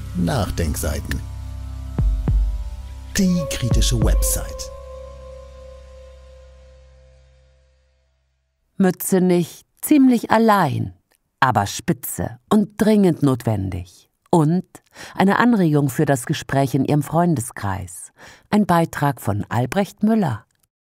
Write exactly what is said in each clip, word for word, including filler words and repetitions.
Nachdenkseiten. Die kritische Website. Mützenich ziemlich allein, aber spitze und dringend notwendig. Und eine Anregung für das Gespräch in ihrem Freundeskreis. Ein Beitrag von Albrecht Müller.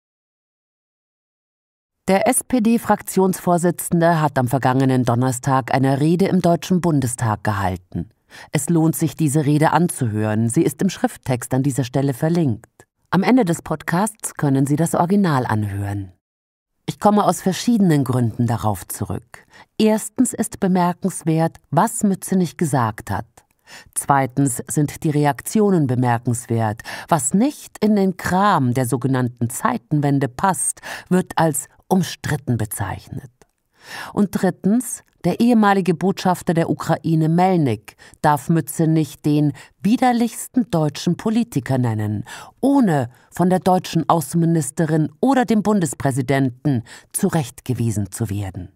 Der S P D-Fraktionsvorsitzende hat am vergangenen Donnerstag eine Rede im Deutschen Bundestag gehalten. Es lohnt sich, diese Rede anzuhören. Sie ist im Schrifttext an dieser Stelle verlinkt. Am Ende des Podcasts können Sie das Original anhören. Ich komme aus verschiedenen Gründen darauf zurück. Erstens ist bemerkenswert, was Mützenich gesagt hat. Zweitens sind die Reaktionen bemerkenswert. Was nicht in den Kram der sogenannten Zeitenwende passt, wird als umstritten bezeichnet. Und drittens, der ehemalige Botschafter der Ukraine Melnyk darf Mützenich den widerlichsten deutschen Politiker nennen, ohne von der deutschen Außenministerin oder dem Bundespräsidenten zurechtgewiesen zu werden.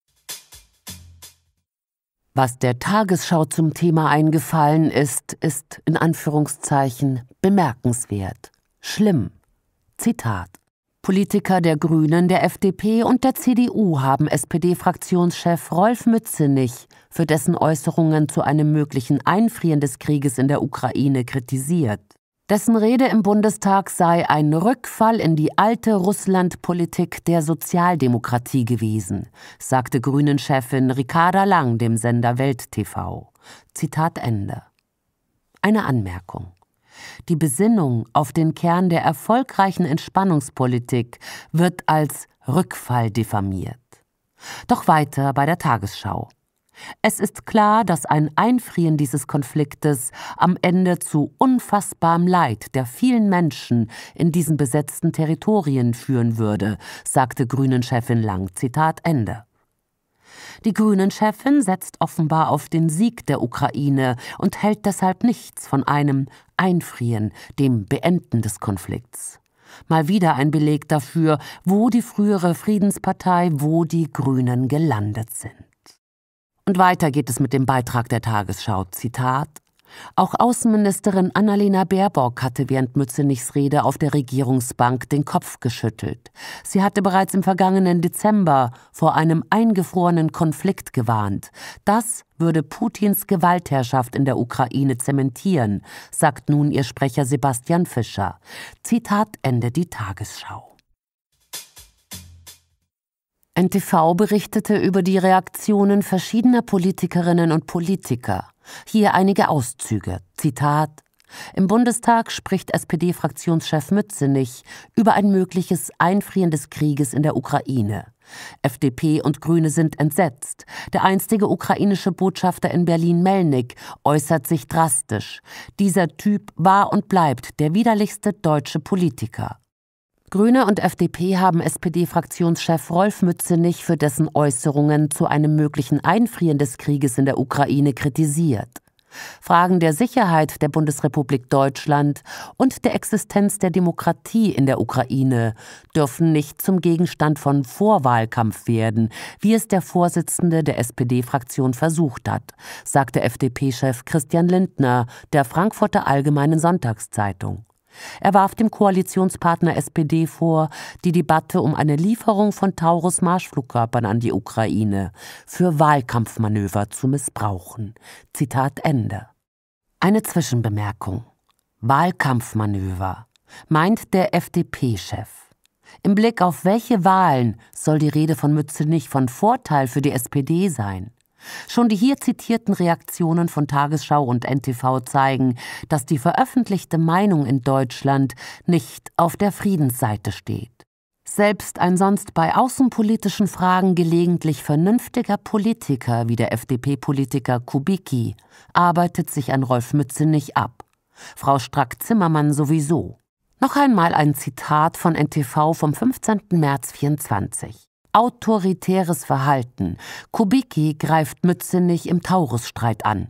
Was der Tagesschau zum Thema eingefallen ist, ist in Anführungszeichen bemerkenswert, schlimm. Zitat: Politiker der Grünen, der F D P und der C D U haben S P D-Fraktionschef Rolf Mützenich für dessen Äußerungen zu einem möglichen Einfrieren des Krieges in der Ukraine kritisiert. Dessen Rede im Bundestag sei ein Rückfall in die alte Russlandpolitik der Sozialdemokratie gewesen, sagte Grünen-Chefin Ricarda Lang dem Sender Welt T V. Zitat Ende. Eine Anmerkung. Die Besinnung auf den Kern der erfolgreichen Entspannungspolitik wird als Rückfall diffamiert. Doch weiter bei der Tagesschau. Es ist klar, dass ein Einfrieren dieses Konfliktes am Ende zu unfassbarem Leid der vielen Menschen in diesen besetzten Territorien führen würde, sagte Grünen-Chefin Lang. Zitat Ende. Die Grünen-Chefin setzt offenbar auf den Sieg der Ukraine und hält deshalb nichts von einem Einfrieren, dem Beenden des Konflikts. Mal wieder ein Beleg dafür, wo die frühere Friedenspartei, wo die Grünen gelandet sind. Und weiter geht es mit dem Beitrag der Tagesschau. Zitat: Auch Außenministerin Annalena Baerbock hatte während Mützenichs Rede auf der Regierungsbank den Kopf geschüttelt. Sie hatte bereits im vergangenen Dezember vor einem eingefrorenen Konflikt gewarnt. Das würde Putins Gewaltherrschaft in der Ukraine zementieren, sagt nun ihr Sprecher Sebastian Fischer. Zitat Ende die Tagesschau. N T V berichtete über die Reaktionen verschiedener Politikerinnen und Politiker. Hier einige Auszüge. Zitat: Im Bundestag spricht S P D-Fraktionschef Mützenich über ein mögliches Einfrieren des Krieges in der Ukraine. F D P und Grüne sind entsetzt. Der einstige ukrainische Botschafter in Berlin Melnyk äußert sich drastisch. Dieser Typ war und bleibt der widerlichste deutsche Politiker. Grüne und F D P haben S P D-Fraktionschef Rolf Mützenich für dessen Äußerungen zu einem möglichen Einfrieren des Krieges in der Ukraine kritisiert. Fragen der Sicherheit der Bundesrepublik Deutschland und der Existenz der Demokratie in der Ukraine dürfen nicht zum Gegenstand von Vorwahlkampf werden, wie es der Vorsitzende der S P D-Fraktion versucht hat, sagte F D P-Chef Christian Lindner der Frankfurter Allgemeinen Sonntagszeitung. Er warf dem Koalitionspartner S P D vor, die Debatte um eine Lieferung von Taurus-Marschflugkörpern an die Ukraine für Wahlkampfmanöver zu missbrauchen. Zitat Ende. Eine Zwischenbemerkung. Wahlkampfmanöver, meint der F D P-Chef. Im Blick auf welche Wahlen soll die Rede von Mützenich von Vorteil für die S P D sein? Schon die hier zitierten Reaktionen von Tagesschau und N T V zeigen, dass die veröffentlichte Meinung in Deutschland nicht auf der Friedensseite steht. Selbst ein sonst bei außenpolitischen Fragen gelegentlich vernünftiger Politiker wie der F D P-Politiker Kubicki arbeitet sich an Rolf Mützenich ab. Frau Strack-Zimmermann sowieso. Noch einmal ein Zitat von N T V vom fünfzehnten März vierundzwanzig. Autoritäres Verhalten. Kubicki greift Mützenich im Taurus-Streit an.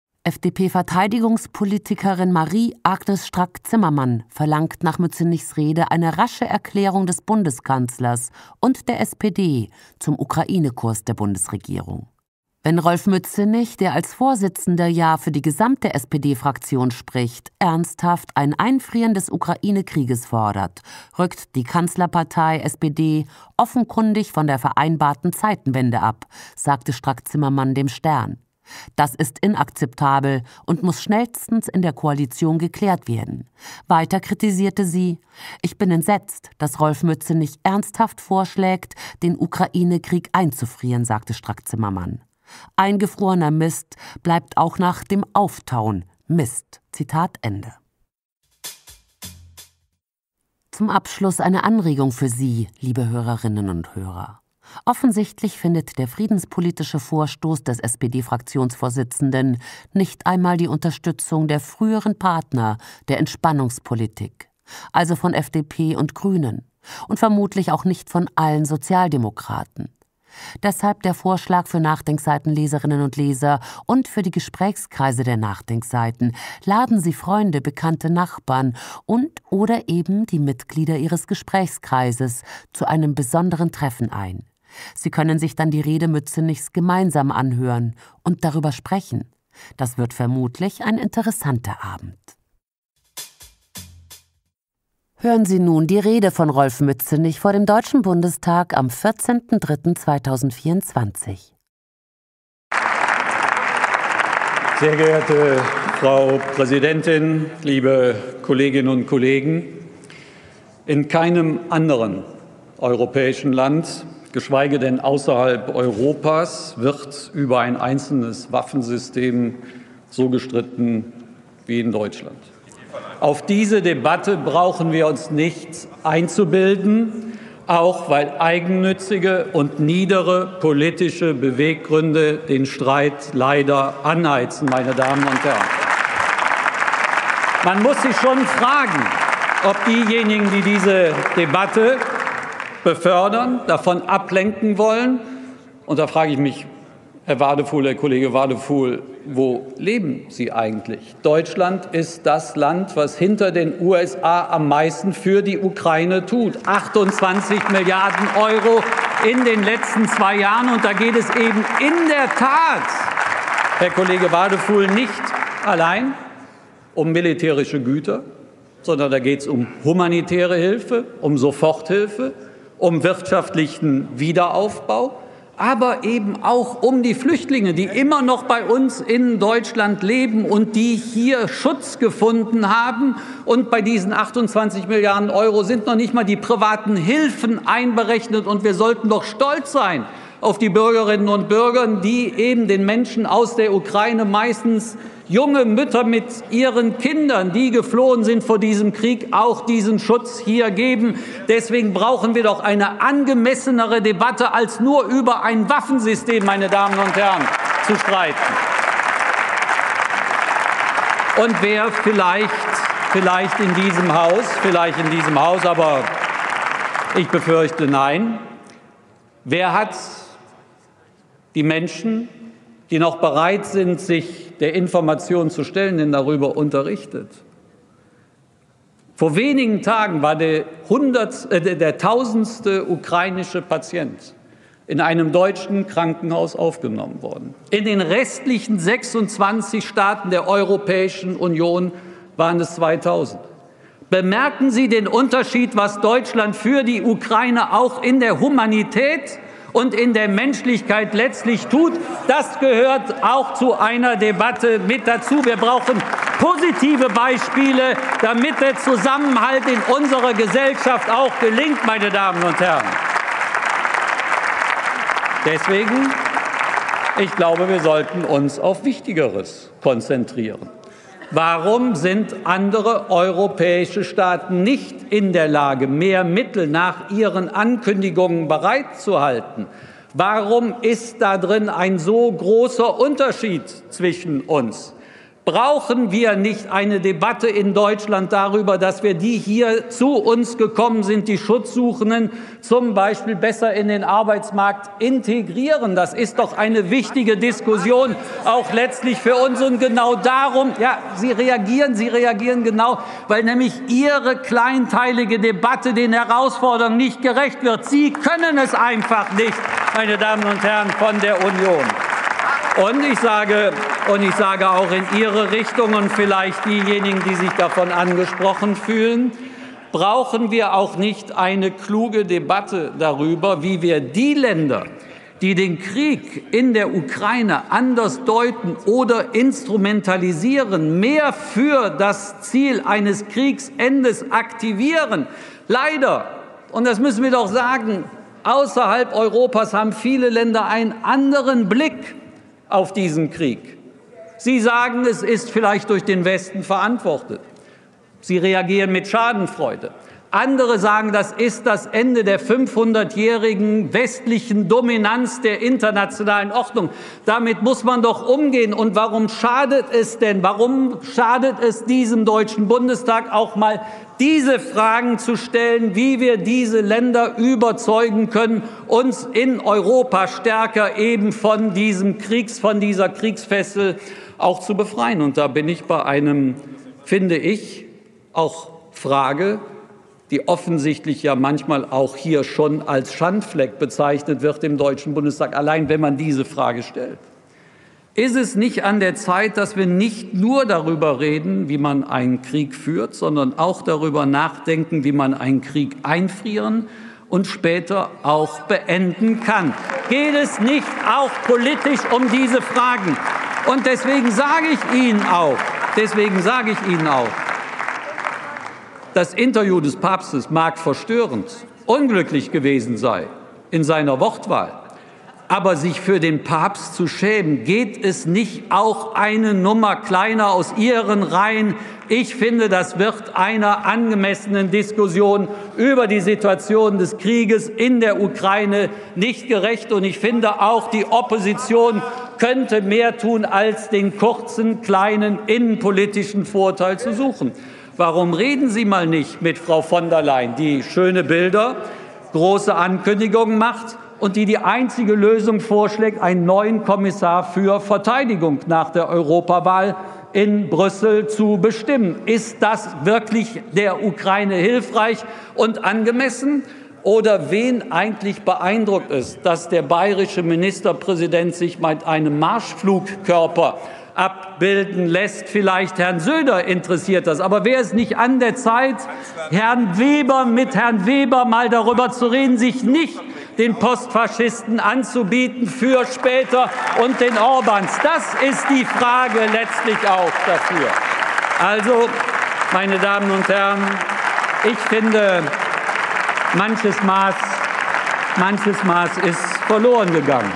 F D P-Verteidigungspolitikerin Marie-Agnes Strack-Zimmermann verlangt nach Mützenichs Rede eine rasche Erklärung des Bundeskanzlers und der S P D zum Ukraine-Kurs der Bundesregierung. Wenn Rolf Mützenich, der als Vorsitzender ja für die gesamte S P D-Fraktion spricht, ernsthaft ein Einfrieren des Ukraine-Krieges fordert, rückt die Kanzlerpartei S P D offenkundig von der vereinbarten Zeitenwende ab, sagte Strack-Zimmermann dem Stern. Das ist inakzeptabel und muss schnellstens in der Koalition geklärt werden. Weiter kritisierte sie: Ich bin entsetzt, dass Rolf Mützenich ernsthaft vorschlägt, den Ukraine-Krieg einzufrieren, sagte Strack-Zimmermann. Eingefrorener Mist bleibt auch nach dem Auftauen Mist. Zitat Ende. Zum Abschluss eine Anregung für Sie, liebe Hörerinnen und Hörer. Offensichtlich findet der friedenspolitische Vorstoß des S P D-Fraktionsvorsitzenden nicht einmal die Unterstützung der früheren Partner der Entspannungspolitik, also von F D P und Grünen, und vermutlich auch nicht von allen Sozialdemokraten. Deshalb der Vorschlag für Nachdenkseitenleserinnen und Leser und für die Gesprächskreise der Nachdenkseiten: Laden Sie Freunde, bekannte Nachbarn und oder eben die Mitglieder Ihres Gesprächskreises zu einem besonderen Treffen ein. Sie können sich dann die Rede Mützenichs gemeinsam anhören und darüber sprechen. Das wird vermutlich ein interessanter Abend. Hören Sie nun die Rede von Rolf Mützenich vor dem Deutschen Bundestag am vierzehnten dritten zweitausendvierundzwanzig. Sehr geehrte Frau Präsidentin, liebe Kolleginnen und Kollegen! In keinem anderen europäischen Land, geschweige denn außerhalb Europas, wird über ein einzelnes Waffensystem so gestritten wie in Deutschland. Auf diese Debatte brauchen wir uns nicht einzubilden, auch weil eigennützige und niedere politische Beweggründe den Streit leider anheizen, meine Damen und Herren. Man muss sich schon fragen, ob diejenigen, die diese Debatte befördern, davon ablenken wollen. Und da frage ich mich, Herr Wadefuhl, Herr Kollege Wadefuhl, wo leben Sie eigentlich? Deutschland ist das Land, was hinter den U S A am meisten für die Ukraine tut. achtundzwanzig Milliarden Euro in den letzten zwei Jahren. Und da geht es eben in der Tat, Herr Kollege Wadefuhl, nicht allein um militärische Güter, sondern da geht es um humanitäre Hilfe, um Soforthilfe, um wirtschaftlichen Wiederaufbau, aber eben auch um die Flüchtlinge, die immer noch bei uns in Deutschland leben und die hier Schutz gefunden haben. Und bei diesen achtundzwanzig Milliarden Euro sind noch nicht mal die privaten Hilfen einberechnet. Und wir sollten doch stolz sein auf die Bürgerinnen und Bürger, die eben den Menschen aus der Ukraine, meistens junge Mütter mit ihren Kindern, die geflohen sind vor diesem Krieg, auch diesen Schutz hier geben. Deswegen brauchen wir doch eine angemessenere Debatte, als nur über ein Waffensystem, meine Damen und Herren, zu streiten. Und wer vielleicht, vielleicht in diesem Haus, vielleicht in diesem Haus, aber ich befürchte nein, wer hat die Menschen, die noch bereit sind, sich der Information zu stellen, denn darüber unterrichtet? Vor wenigen Tagen war der, hundert, äh, der tausendste ukrainische Patient in einem deutschen Krankenhaus aufgenommen worden. In den restlichen sechsundzwanzig Staaten der Europäischen Union waren es zweitausend. Bemerken Sie den Unterschied, was Deutschland für die Ukraine auch in der Humanität und in der Menschlichkeit letztlich tut? Das gehört auch zu einer Debatte mit dazu. Wir brauchen positive Beispiele, damit der Zusammenhalt in unserer Gesellschaft auch gelingt, meine Damen und Herren. Deswegen, ich glaube, wir sollten uns auf Wichtigeres konzentrieren. Warum sind andere europäische Staaten nicht in der Lage, mehr Mittel nach ihren Ankündigungen bereitzuhalten? Warum ist da drin ein so großer Unterschied zwischen uns? Brauchen wir nicht eine Debatte in Deutschland darüber, dass wir die hier zu uns gekommen sind, die Schutzsuchenden, zum Beispiel besser in den Arbeitsmarkt integrieren? Das ist doch eine wichtige Diskussion, auch letztlich für uns. Und genau darum, ja, Sie reagieren, Sie reagieren genau, weil nämlich Ihre kleinteilige Debatte den Herausforderungen nicht gerecht wird. Sie können es einfach nicht, meine Damen und Herren von der Union. Und ich sage, und ich sage auch in Ihre Richtung und vielleicht diejenigen, die sich davon angesprochen fühlen, brauchen wir auch nicht eine kluge Debatte darüber, wie wir die Länder, die den Krieg in der Ukraine anders deuten oder instrumentalisieren, mehr für das Ziel eines Kriegsendes aktivieren. Leider, und das müssen wir doch sagen, außerhalb Europas haben viele Länder einen anderen Blick auf diesen Krieg. Sie sagen, es ist vielleicht durch den Westen verantwortet. Sie reagieren mit Schadenfreude. Andere sagen, das ist das Ende der fünfhundertjährigen westlichen Dominanz der internationalen Ordnung. Damit muss man doch umgehen. Und warum schadet es denn, warum schadet es diesem Deutschen Bundestag auch mal, diese Fragen zu stellen, wie wir diese Länder überzeugen können, uns in Europa stärker eben von diesem Kriegs, von dieser Kriegsfessel auch zu befreien? Und da bin ich bei einem, finde ich, auch Frage, die offensichtlich ja manchmal auch hier schon als Schandfleck bezeichnet wird im Deutschen Bundestag, allein wenn man diese Frage stellt. Ist es nicht an der Zeit, dass wir nicht nur darüber reden, wie man einen Krieg führt, sondern auch darüber nachdenken, wie man einen Krieg einfrieren und später auch beenden kann? Geht es nicht auch politisch um diese Fragen? Und deswegen sage ich Ihnen auch, deswegen sage ich Ihnen auch, das Interview des Papstes mag verstörend, unglücklich gewesen sein in seiner Wortwahl. Aber sich für den Papst zu schämen, geht es nicht auch eine Nummer kleiner aus Ihren Reihen? Ich finde, das wird einer angemessenen Diskussion über die Situation des Krieges in der Ukraine nicht gerecht. Und ich finde auch, die Opposition könnte mehr tun, als den kurzen, kleinen innenpolitischen Vorteil zu suchen. Warum reden Sie mal nicht mit Frau von der Leyen, die schöne Bilder, große Ankündigungen macht und die die einzige Lösung vorschlägt, einen neuen Kommissar für Verteidigung nach der Europawahl in Brüssel zu bestimmen? Ist das wirklich der Ukraine hilfreich und angemessen? Oder wen eigentlich beeindruckt es, dass der bayerische Ministerpräsident sich mit einem Marschflugkörper abbilden lässt? Vielleicht Herrn Söder interessiert das. Aber wäre es nicht an der Zeit, Herrn Weber, mit Herrn Weber mal darüber zu reden, sich nicht den Postfaschisten anzubieten für später und den Orbans? Das ist die Frage letztlich auch dafür. Also, meine Damen und Herren, ich finde, manches Maß, manches Maß ist verloren gegangen.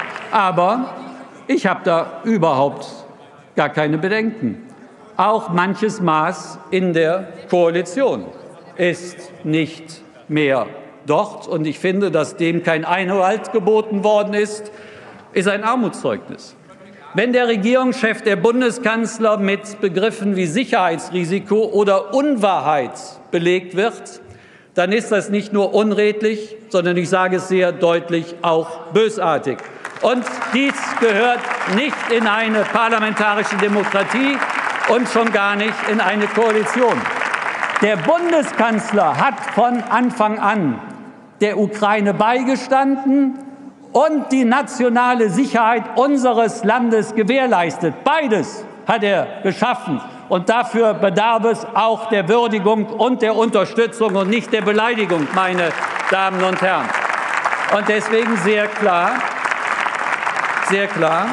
Aber ich habe da überhaupt gar keine Bedenken. Auch manches Maß in der Koalition ist nicht mehr dort. Und ich finde, dass dem kein Einhalt geboten worden ist, ist ein Armutszeugnis. Wenn der Regierungschef, der Bundeskanzler, mit Begriffen wie Sicherheitsrisiko oder Unwahrheit belegt wird, dann ist das nicht nur unredlich, sondern ich sage es sehr deutlich, auch bösartig. Und dies gehört nicht in eine parlamentarische Demokratie und schon gar nicht in eine Koalition. Der Bundeskanzler hat von Anfang an der Ukraine beigestanden und die nationale Sicherheit unseres Landes gewährleistet. Beides hat er geschaffen. Und dafür bedarf es auch der Würdigung und der Unterstützung und nicht der Beleidigung, meine Damen und Herren. Und deswegen sehr klar, sehr klar,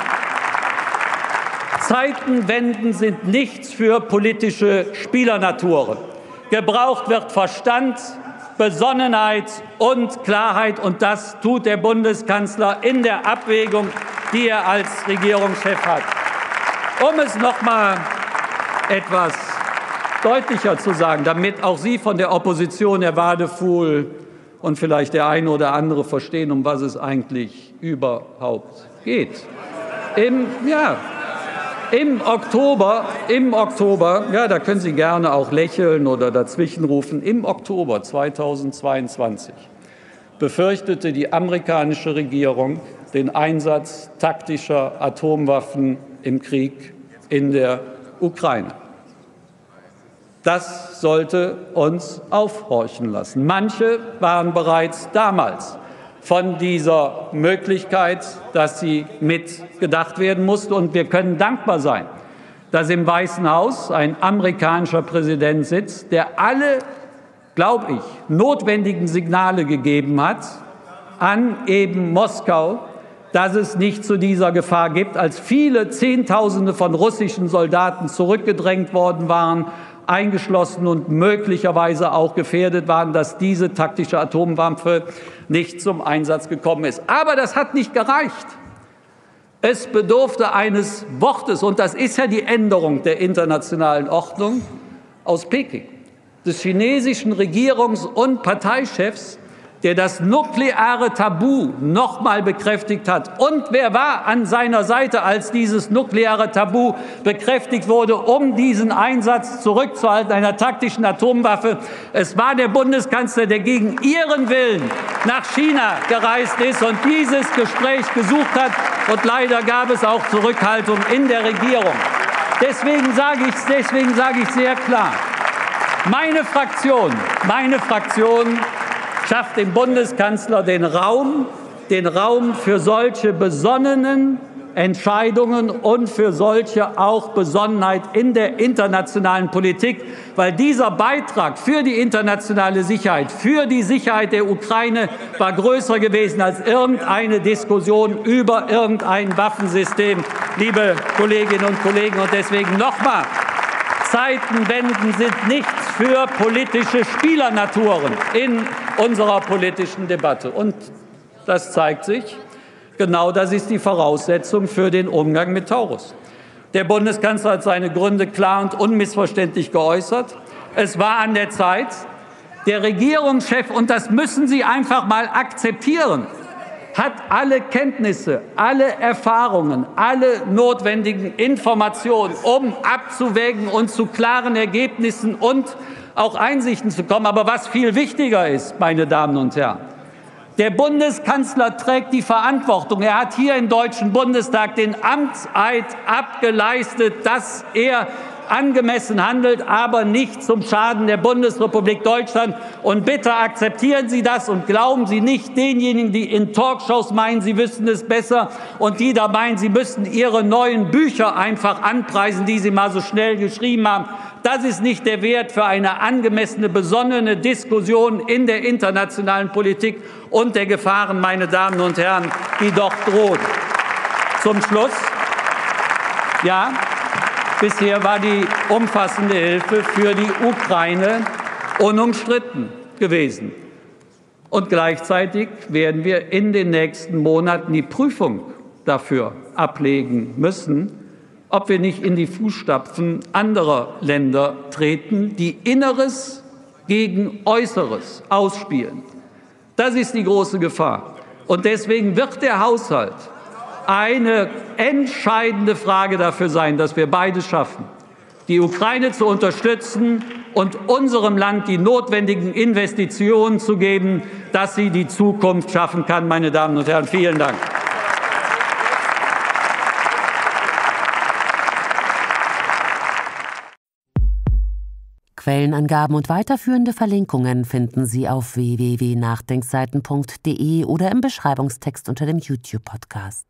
Zeitenwenden sind nichts für politische Spielernaturen. Gebraucht wird Verstand, Besonnenheit und Klarheit, und das tut der Bundeskanzler in der Abwägung, die er als Regierungschef hat. Um es noch mal etwas deutlicher zu sagen, damit auch Sie von der Opposition, Herr Wadefuhl, und vielleicht der eine oder andere verstehen, um was es eigentlich überhaupt geht. Im, ja, im Oktober, im Oktober, ja, da können Sie gerne auch lächeln oder dazwischenrufen, im Oktober zweitausendzweiundzwanzig befürchtete die amerikanische Regierung den Einsatz taktischer Atomwaffen im Krieg in der Ukraine. Das sollte uns aufhorchen lassen. Manche waren bereits damals von dieser Möglichkeit, dass sie mitgedacht werden musste. Und wir können dankbar sein, dass im Weißen Haus ein amerikanischer Präsident sitzt, der alle, glaube ich, notwendigen Signale gegeben hat an eben Moskau, dass es nicht zu dieser Gefahr gibt, als viele Zehntausende von russischen Soldaten zurückgedrängt worden waren, eingeschlossen und möglicherweise auch gefährdet waren, dass diese taktische Atomwaffe nicht zum Einsatz gekommen ist. Aber das hat nicht gereicht. Es bedurfte eines Wortes, und das ist ja die Änderung der internationalen Ordnung aus Peking, des chinesischen Regierungs- und Parteichefs, der das nukleare Tabu noch mal bekräftigt hat. Und wer war an seiner Seite, als dieses nukleare Tabu bekräftigt wurde, um diesen Einsatz zurückzuhalten, einer taktischen Atomwaffe? Es war der Bundeskanzler, der gegen ihren Willen nach China gereist ist und dieses Gespräch gesucht hat. Und leider gab es auch Zurückhaltung in der Regierung. Deswegen sage ich, deswegen sage ich sehr klar, meine Fraktion, meine Fraktion schafft dem Bundeskanzler den Raum, den Raum für solche besonnenen Entscheidungen und für solche auch Besonnenheit in der internationalen Politik, weil dieser Beitrag für die internationale Sicherheit, für die Sicherheit der Ukraine war größer gewesen als irgendeine Diskussion über irgendein Waffensystem, liebe Kolleginnen und Kollegen. Und deswegen nochmal, Zeitenwenden sind nichts für politische Spielernaturen in unserer politischen Debatte. Und das zeigt sich, genau das ist die Voraussetzung für den Umgang mit Taurus. Der Bundeskanzler hat seine Gründe klar und unmissverständlich geäußert. Es war an der Zeit, der Regierungschef, und das müssen Sie einfach mal akzeptieren, hat alle Kenntnisse, alle Erfahrungen, alle notwendigen Informationen, um abzuwägen und zu klaren Ergebnissen und auch Einsichten zu kommen. Aber was viel wichtiger ist, meine Damen und Herren, der Bundeskanzler trägt die Verantwortung. Er hat hier im Deutschen Bundestag den Amtseid abgeleistet, dass er angemessen handelt, aber nicht zum Schaden der Bundesrepublik Deutschland. Und bitte akzeptieren Sie das und glauben Sie nicht denjenigen, die in Talkshows meinen, sie wüssten es besser und die da meinen, sie müssten ihre neuen Bücher einfach anpreisen, die sie mal so schnell geschrieben haben. Das ist nicht der Wert für eine angemessene, besonnene Diskussion in der internationalen Politik und der Gefahren, meine Damen und Herren, die doch drohen. Zum Schluss, ja, bisher war die umfassende Hilfe für die Ukraine unumstritten gewesen. Und gleichzeitig werden wir in den nächsten Monaten die Prüfung dafür ablegen müssen, ob wir nicht in die Fußstapfen anderer Länder treten, die Inneres gegen Äußeres ausspielen. Das ist die große Gefahr. Und deswegen wird der Haushalt eine entscheidende Frage dafür sein, dass wir beides schaffen, die Ukraine zu unterstützen und unserem Land die notwendigen Investitionen zu geben, dass sie die Zukunft schaffen kann. Meine Damen und Herren, vielen Dank. Quellenangaben und weiterführende Verlinkungen finden Sie auf w w w punkt nachdenkseiten punkt d e oder im Beschreibungstext unter dem YouTube-Podcast.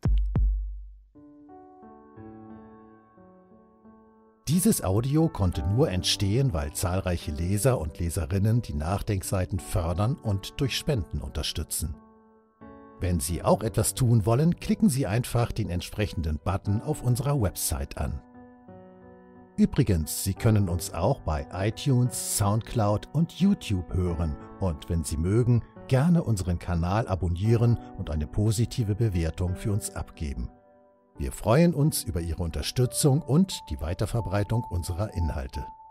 Dieses Audio konnte nur entstehen, weil zahlreiche Leser und Leserinnen die Nachdenkseiten fördern und durch Spenden unterstützen. Wenn Sie auch etwas tun wollen, klicken Sie einfach den entsprechenden Button auf unserer Website an. Übrigens, Sie können uns auch bei iTunes, Soundcloud und YouTube hören und wenn Sie mögen, gerne unseren Kanal abonnieren und eine positive Bewertung für uns abgeben. Wir freuen uns über Ihre Unterstützung und die Weiterverbreitung unserer Inhalte.